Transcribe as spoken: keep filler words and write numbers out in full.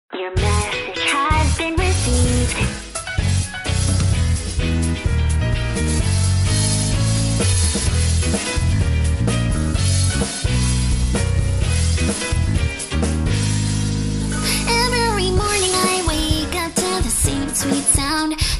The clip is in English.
Your message has been received. Every morning I wake up to the same sweet sound.